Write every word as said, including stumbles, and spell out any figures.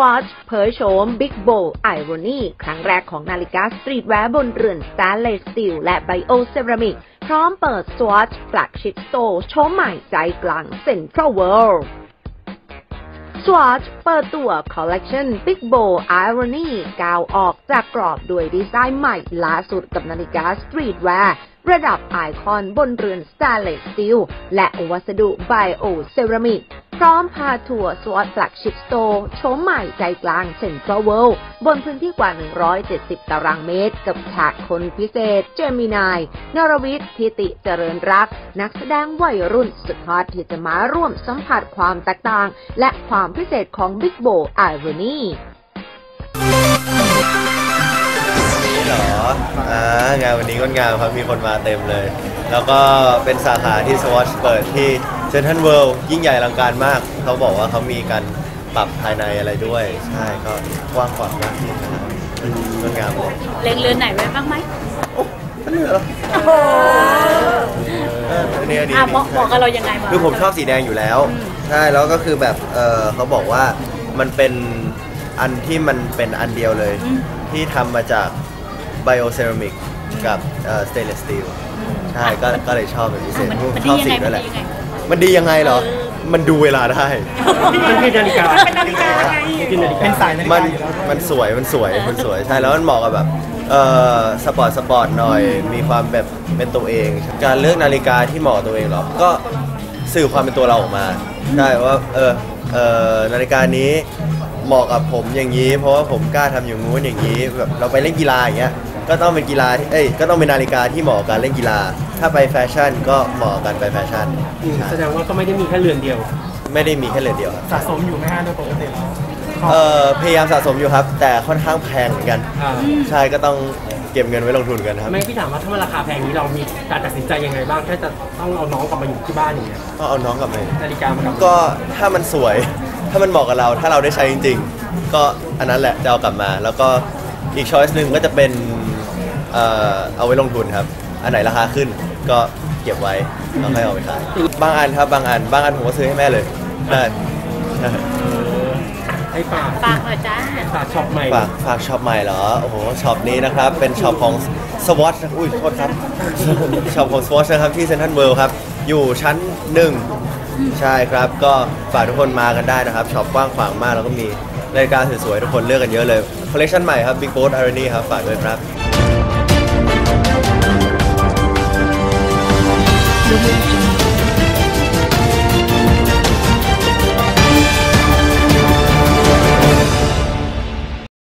Swatch เผยโฉม Big Bold Irony ครั้งแรกของนาฬิกาสตรีทแวร์บนเรือน Stainless Steel และ Bio Ceramic พร้อมเปิด Swatch Flagship Store โฉมใหม่ใจกลาง Central World Swatch เปิดตัว Collection Big Bold Irony ก้าวออกจากกรอบด้วยดีไซน์ใหม่ล่าสุดกับนาฬิกาสตรีทแวร์ระดับไอคอนบนเรือน Stainless Steel และวัสดุ Bio Ceramic พร้อมพาทัวร์ Swatch Flagship Store โฉมใหม่ใจกลาง Central World บนพื้นที่กว่า หนึ่งร้อยเจ็ดสิบ ตารางเมตรกับแขกคนพิเศษ เจมินาย นรวิทย์ ทิติเจริญรัก นักแสดงวัยรุ่นสุดฮอตที่จะมาร่วมสัมผัสความแตกต่างและความพิเศษของ Big Bold Irony เหรออ่างานวันนี้ก็งานครับมีคนมาเต็มเลยแล้วก็เป็นสาขาที่ Swatch เปิดที่เซ็นทรัลเวิลด์ยิ่งใหญ่อลังการมากเขาบอกว่าเขามีการปรับภายในอะไรด้วยใช่ก็กว้างขวางมากที่นะครับงดงามเลยเล็งเรือนไหนไว้บ้างไหมโอ้ไม่เหลือหรออันนี้อันนี้เหมาะเหมาะกับเรายังไงบ้างคือผมชอบสีแดงอยู่แล้วใช่แล้วก็คือแบบเออเขาบอกว่ามันเป็นอันที่มันเป็นอันเดียวเลยที่ทำมาจากBio Ceramic กับ Stainless Steel ใช่ก็ก็เลยชอบเป็นพิเศษชอบสีนั่นแหละมันดียังไงเหรอมันดูเวลาได้มันคือนาฬิกาเป็นนาฬิกาไงเป็นสายนาฬิกามันมันสวยมันสวยมันสวยใช่แล้วมันเหมาะกับแบบเอ่อสปอร์ตสปอร์ตหน่อยมีความแบบเป็นตัวเองการเลือกนาฬิกาที่เหมาะตัวเองหรอก็สื่อความเป็นตัวเราออกมาได้ว่าเออเออนาฬิกานี้เหมาะกับผมอย่างนี้เพราะว่าผมกล้าทำอย่างงู้นอย่างนี้แบบเราไปเล่นกีฬาอย่างเงี้ยก็ต้องเป็นกีฬาที่เอ้ยก็ต้องเป็นนาฬิกาที่เหมาะกับการเล่นกีฬาถ้าไปแฟชั่นก็เหมาะกันไปแฟชั่นแสดงว่าก็ไม่ได้มีแค่เรือนเดียวไม่ได้มีแค่เรือนเดียวสะสมอยู่ไหมฮะโดยปกติเอ่อพยายามสะสมอยู่ครับแต่ค่อนข้างแพงเหมือนกันใช่ก็ต้องเก็บเงินไว้ลงทุนกันครับไม่พี่ถามว่าถ้ามันราคาแพงนี้เรามีการตัดสินใจยังไงบ้างแค่จะต้องเอาน้องกลับมาอยู่ที่บ้านอย่างเงี้ยก็เอาน้องกลับมานาฬิกามันก็ถ้ามันสวยถ้ามันเหมาะกับเราถ้าเราได้ใช้จริงๆก็อันนั้นแหละจะเอากลับมาแล้วก็อีกช้อยส์หนึ่งก็จะเป็นเอ่อเอาไว้ลงทุนครับอันไหนราคาขึ้นก็เก็บไว้แล้วค่อยเอาไปขายบางอันครับบางอันบางอันผมก็ซื้อให้แม่เลยได้ให้ฝากฝากหน่อยจ้าฝากช็อปใหม่ฝากฝากช็อปใหม่เหรอโอ้โหช็อปนี้นะครับเป็นช็อปของ Swatch อุ้ยโทษครับช็อปของ Swatch นะครับที่เซ็นทรัลเวิลด์ครับอยู่ชั้นหนึ่งใช่ครับก็ฝากทุกคนมากันได้นะครับช็อปกว้างขวางมากแล้วก็มีนาฬิกาสวยๆทุกคนเลือกกันเยอะเลยคอลเลคชันใหม่ครับ Big Bold Irony ครับฝากด้วยครับ